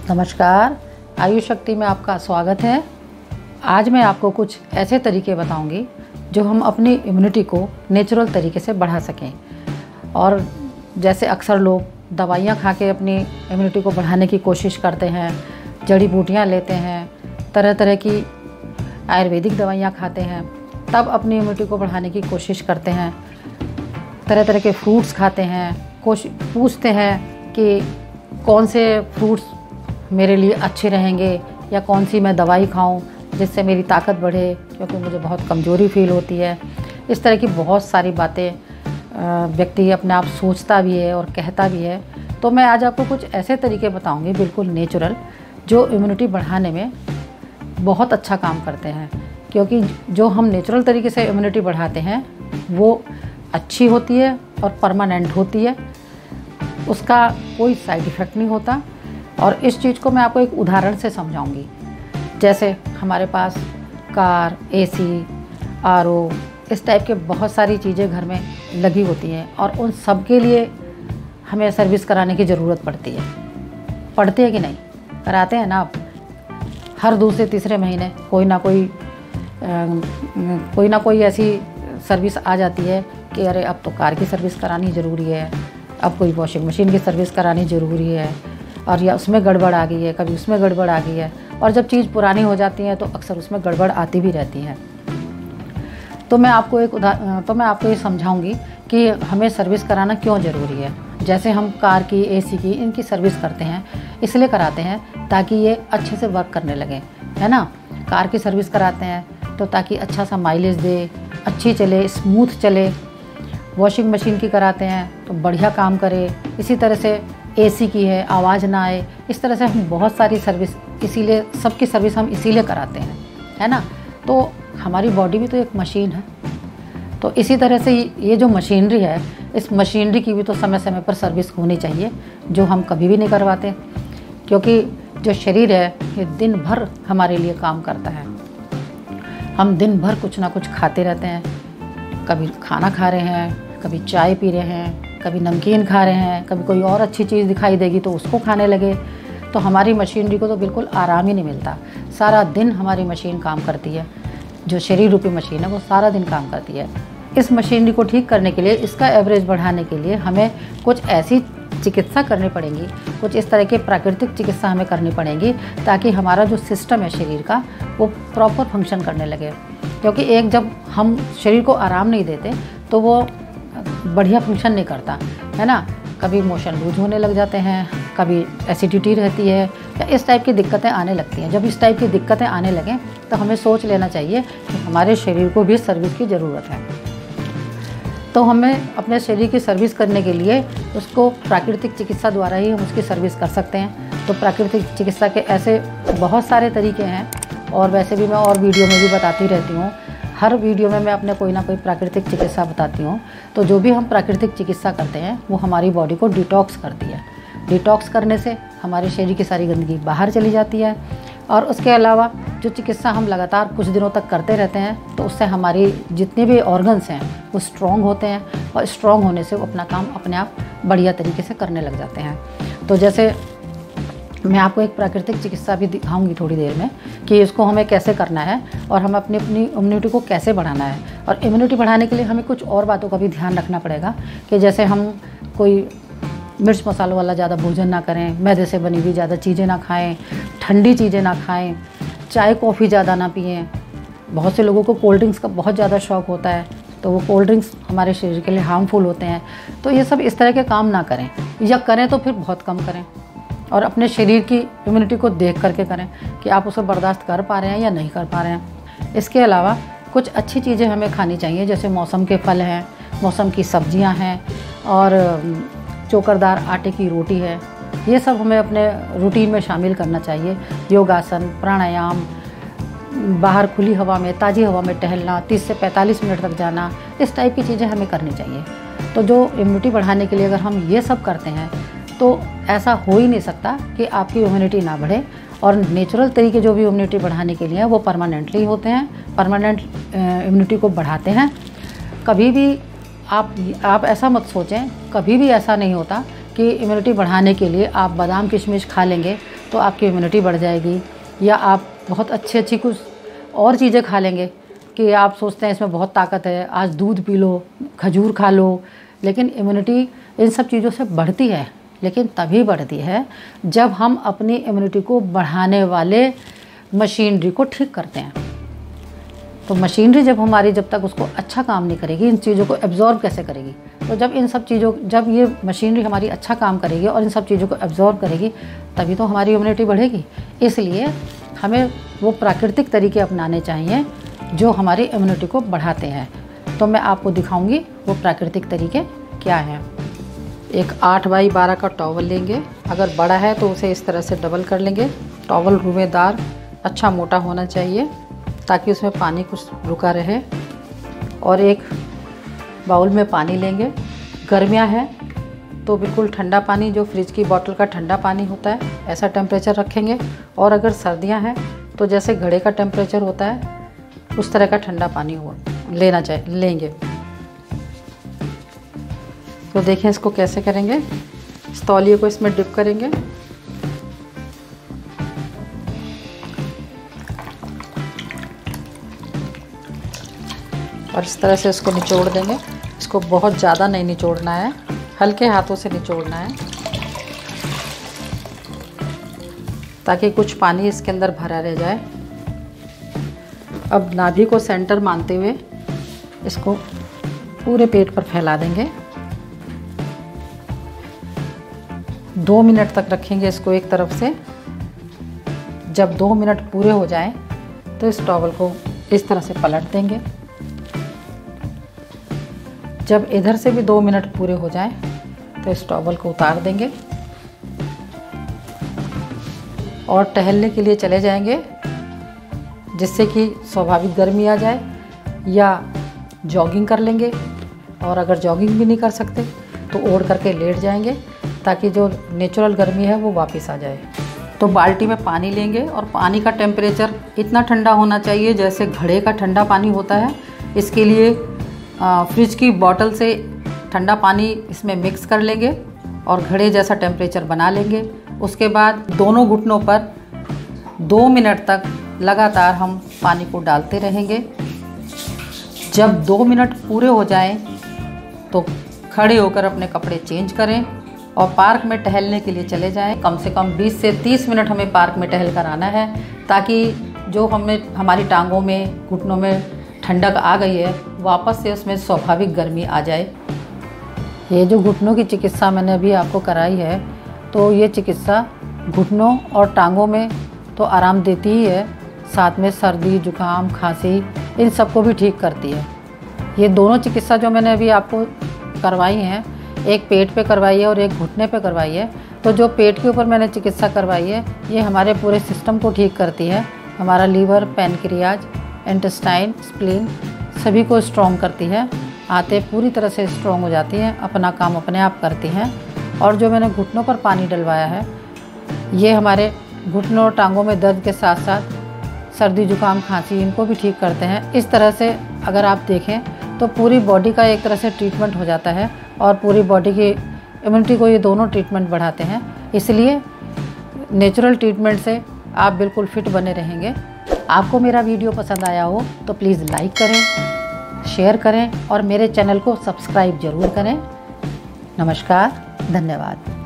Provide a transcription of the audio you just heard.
नमस्कार, आयुष शक्ति में आपका स्वागत है। आज मैं आपको कुछ ऐसे तरीके बताऊंगी जो हम अपनी इम्यूनिटी को नेचुरल तरीके से बढ़ा सकें। और जैसे अक्सर लोग दवाइयाँ खा के अपनी इम्यूनिटी को बढ़ाने की कोशिश करते हैं, जड़ी बूटियाँ लेते हैं, तरह तरह की आयुर्वेदिक दवाइयाँ खाते हैं, तब अपनी इम्यूनिटी को बढ़ाने की कोशिश करते हैं। तरह तरह के फ्रूट्स खाते हैं, पूछते हैं कि कौन से फ्रूट्स मेरे लिए अच्छे रहेंगे या कौन सी मैं दवाई खाऊं जिससे मेरी ताकत बढ़े, क्योंकि मुझे बहुत कमज़ोरी फील होती है। इस तरह की बहुत सारी बातें व्यक्ति अपने आप सोचता भी है और कहता भी है। तो मैं आज आपको कुछ ऐसे तरीके बताऊंगी बिल्कुल नेचुरल, जो इम्यूनिटी बढ़ाने में बहुत अच्छा काम करते हैं। क्योंकि जो हम नेचुरल तरीके से इम्यूनिटी बढ़ाते हैं वो अच्छी होती है और परमानेंट होती है, उसका कोई साइड इफ़ेक्ट नहीं होता। और इस चीज़ को मैं आपको एक उदाहरण से समझाऊंगी। जैसे हमारे पास कार, एसी, आरओ, इस टाइप के बहुत सारी चीज़ें घर में लगी होती हैं और उन सब के लिए हमें सर्विस कराने की ज़रूरत पड़ती है कि नहीं? कराते हैं ना आप। हर दूसरे तीसरे महीने कोई ना कोई ऐसी सर्विस आ जाती है कि अरे अब तो कार की सर्विस करानी ज़रूरी है, अब कोई वॉशिंग मशीन की सर्विस करानी ज़रूरी है, और या उसमें गड़बड़ आ गई है, कभी उसमें गड़बड़ आ गई है। और जब चीज़ पुरानी हो जाती है तो अक्सर उसमें गड़बड़ आती भी रहती है। तो मैं आपको ये समझाऊंगी कि हमें सर्विस कराना क्यों ज़रूरी है। जैसे हम कार की, एसी की, इनकी सर्विस करते हैं, इसलिए कराते हैं ताकि ये अच्छे से वर्क करने लगे, है ना। कार की सर्विस कराते हैं तो ताकि अच्छा सा माइलेज दे, अच्छी चले, स्मूथ चले। वॉशिंग मशीन की कराते हैं तो बढ़िया काम करे। इसी तरह से एसी की है, आवाज़ ना आए। इस तरह से हम बहुत सारी सर्विस, इसीलिए सबकी सर्विस हम इसीलिए कराते हैं, है ना। तो हमारी बॉडी भी तो एक मशीन है। तो इसी तरह से ये जो मशीनरी है, इस मशीनरी की भी तो समय समय पर सर्विस होनी चाहिए, जो हम कभी भी नहीं करवाते। क्योंकि जो शरीर है ये दिन भर हमारे लिए काम करता है। हम दिन भर कुछ ना कुछ खाते रहते हैं। कभी खाना खा रहे हैं, कभी चाय पी रहे हैं, कभी नमकीन खा रहे हैं, कभी कोई और अच्छी चीज़ दिखाई देगी तो उसको खाने लगे। तो हमारी मशीनरी को तो बिल्कुल आराम ही नहीं मिलता। सारा दिन हमारी मशीन काम करती है। जो शरीर रूपी मशीन है वो सारा दिन काम करती है। इस मशीनरी को ठीक करने के लिए, इसका एवरेज बढ़ाने के लिए हमें कुछ ऐसी चिकित्सा करनी पड़ेगी, कुछ इस तरह के प्राकृतिक चिकित्सा हमें करनी पड़ेगी, ताकि हमारा जो सिस्टम है शरीर का वो प्रॉपर फंक्शन करने लगे। क्योंकि एक जब हम शरीर को आराम नहीं देते तो वो बढ़िया फंक्शन नहीं करता, है ना। कभी मोशन लूज होने लग जाते हैं, कभी एसिडिटी रहती है, या इस टाइप की दिक्कतें आने लगती हैं। जब इस टाइप की दिक्कतें आने लगें तो हमें सोच लेना चाहिए कि हमारे शरीर को भी सर्विस की ज़रूरत है। तो हमें अपने शरीर की सर्विस करने के लिए उसको प्राकृतिक चिकित्सा द्वारा ही हम उसकी सर्विस कर सकते हैं। तो प्राकृतिक चिकित्सा के ऐसे बहुत सारे तरीके हैं, और वैसे भी मैं और वीडियो में भी बताती रहती हूँ। हर वीडियो में मैं अपने कोई ना कोई प्राकृतिक चिकित्सा बताती हूँ। तो जो भी हम प्राकृतिक चिकित्सा करते हैं वो हमारी बॉडी को डिटॉक्स करती है। डिटॉक्स करने से हमारे शरीर की सारी गंदगी बाहर चली जाती है। और उसके अलावा जो चिकित्सा हम लगातार कुछ दिनों तक करते रहते हैं तो उससे हमारी जितने भी ऑर्गन्स हैं वो स्ट्रॉन्ग होते हैं, और स्ट्रॉन्ग होने से वो अपना काम अपने आप बढ़िया तरीके से करने लग जाते हैं। तो जैसे मैं आपको एक प्राकृतिक चिकित्सा भी दिखाऊंगी थोड़ी देर में कि इसको हमें कैसे करना है और हमें अपनी इम्यूनिटी को कैसे बढ़ाना है। और इम्यूनिटी बढ़ाने के लिए हमें कुछ और बातों का भी ध्यान रखना पड़ेगा कि जैसे हम कोई मिर्च मसालों वाला ज़्यादा भोजन ना करें, मैदे से बनी हुई ज़्यादा चीज़ें ना खाएं, ठंडी चीज़ें ना खाएं, चाय कॉफ़ी ज़्यादा ना पिएं। बहुत से लोगों को कोल्ड ड्रिंक्स का बहुत ज़्यादा शौक़ होता है, तो वो कोल्ड ड्रिंक्स हमारे शरीर के लिए हार्मफुल होते हैं। तो ये सब इस तरह के काम ना करें, या करें तो फिर बहुत कम करें। और अपने शरीर की इम्यूनिटी को देख करके करें कि आप उसे बर्दाश्त कर पा रहे हैं या नहीं कर पा रहे हैं। इसके अलावा कुछ अच्छी चीज़ें हमें खानी चाहिए, जैसे मौसम के फल हैं, मौसम की सब्जियां हैं, और चोकरदार आटे की रोटी है। ये सब हमें अपने रूटीन में शामिल करना चाहिए। योगासन, प्राणायाम, बाहर खुली हवा में, ताज़ी हवा में टहलना, 30 से 45 मिनट तक जाना, इस टाइप की चीज़ें हमें करनी चाहिए। तो जो इम्यूनिटी बढ़ाने के लिए अगर हम ये सब करते हैं तो ऐसा हो ही नहीं सकता कि आपकी इम्यूनिटी ना बढ़े। और नेचुरल तरीके जो भी इम्यूनिटी बढ़ाने के लिए हैं वो परमानेंटली होते हैं, परमानेंट इम्यूनिटी को बढ़ाते हैं। कभी भी आप ऐसा मत सोचें, कभी भी ऐसा नहीं होता कि इम्यूनिटी बढ़ाने के लिए आप बादाम किशमिश खा लेंगे तो आपकी इम्यूनिटी बढ़ जाएगी। या आप बहुत अच्छी कुछ और चीज़ें खा लेंगे कि आप सोचते हैं इसमें बहुत ताकत है, आज दूध पी लो, खजूर खा लो, लेकिन इम्यूनिटी इन सब चीज़ों से बढ़ती है, लेकिन तभी बढ़ती है जब हम अपनी इम्यूनिटी को बढ़ाने वाले मशीनरी को ठीक करते हैं। तो मशीनरी जब तक उसको अच्छा काम नहीं करेगी, इन चीज़ों को एब्जॉर्ब कैसे करेगी? तो जब ये मशीनरी हमारी अच्छा काम करेगी और इन सब चीज़ों को एब्जॉर्ब करेगी, तभी तो हमारी इम्यूनिटी बढ़ेगी। इसलिए हमें वो प्राकृतिक तरीके अपनाने चाहिए जो हमारी इम्यूनिटी को बढ़ाते हैं। तो मैं आपको दिखाऊंगी वो प्राकृतिक तरीके क्या हैं। एक 8 बाई 12 का टॉवल लेंगे, अगर बड़ा है तो उसे इस तरह से डबल कर लेंगे। टॉवल रुएदार, अच्छा मोटा होना चाहिए ताकि उसमें पानी कुछ रुका रहे। और एक बाउल में पानी लेंगे। गर्मियाँ हैं तो बिल्कुल ठंडा पानी, जो फ्रिज की बोतल का ठंडा पानी होता है, ऐसा टेम्परेचर रखेंगे। और अगर सर्दियाँ हैं तो जैसे घड़े का टेम्परेचर होता है उस तरह का ठंडा पानी लेंगे। तो देखें इसको कैसे करेंगे। इस तौलिए को इसमें डिप करेंगे और इस तरह से इसको निचोड़ देंगे। इसको बहुत ज़्यादा नहीं निचोड़ना है, हल्के हाथों से निचोड़ना है ताकि कुछ पानी इसके अंदर भरा रह जाए। अब नाभि को सेंटर मानते हुए इसको पूरे पेट पर फैला देंगे। 2 मिनट तक रखेंगे इसको एक तरफ से। जब 2 मिनट पूरे हो जाएं तो इस टॉवल को इस तरह से पलट देंगे। जब इधर से भी 2 मिनट पूरे हो जाएं तो इस टॉवल को उतार देंगे और टहलने के लिए चले जाएंगे, जिससे कि स्वाभाविक गर्मी आ जाए। या जॉगिंग कर लेंगे, और अगर जॉगिंग भी नहीं कर सकते तो ओढ़ करके लेट जाएंगे ताकि जो नेचुरल गर्मी है वो वापस आ जाए। तो बाल्टी में पानी लेंगे और पानी का टेम्परेचर इतना ठंडा होना चाहिए जैसे घड़े का ठंडा पानी होता है। इसके लिए फ्रिज की बोतल से ठंडा पानी इसमें मिक्स कर लेंगे और घड़े जैसा टेम्परेचर बना लेंगे। उसके बाद दोनों घुटनों पर 2 मिनट तक लगातार हम पानी को डालते रहेंगे। जब 2 मिनट पूरे हो जाएं तो खड़े होकर अपने कपड़े चेंज करें और पार्क में टहलने के लिए चले जाएं। कम से कम 20 से 30 मिनट हमें पार्क में टहल कर आना है ताकि जो हमारी टांगों में, घुटनों में ठंडक आ गई है, वापस से उसमें स्वाभाविक गर्मी आ जाए। ये जो घुटनों की चिकित्सा मैंने अभी आपको कराई है, तो ये चिकित्सा घुटनों और टांगों में तो आराम देती ही है, साथ में सर्दी, जुकाम, खांसी इन सबको भी ठीक करती है। ये दोनों चिकित्सा जो मैंने अभी आपको करवाई हैं, एक पेट पे करवाई है और एक घुटने पे करवाई है। तो जो पेट के ऊपर मैंने चिकित्सा करवाई है, ये हमारे पूरे सिस्टम को ठीक करती है। हमारा लीवर, पैनक्रियाज, इंटेस्टाइन, स्प्लीन सभी को स्ट्रॉन्ग करती है। आंतें पूरी तरह से स्ट्रॉन्ग हो जाती हैं, अपना काम अपने आप करती हैं। और जो मैंने घुटनों पर पानी डलवाया है, ये हमारे घुटनों और टांगों में दर्द के साथ साथ सर्दी, जुकाम, खांसी इनको भी ठीक करते हैं। इस तरह से अगर आप देखें तो पूरी बॉडी का एक तरह से ट्रीटमेंट हो जाता है और पूरी बॉडी की इम्यूनिटी को ये दोनों ट्रीटमेंट बढ़ाते हैं। इसलिए नेचुरल ट्रीटमेंट से आप बिल्कुल फिट बने रहेंगे। आपको मेरा वीडियो पसंद आया हो तो प्लीज़ लाइक करें, शेयर करें और मेरे चैनल को सब्सक्राइब ज़रूर करें। नमस्कार, धन्यवाद।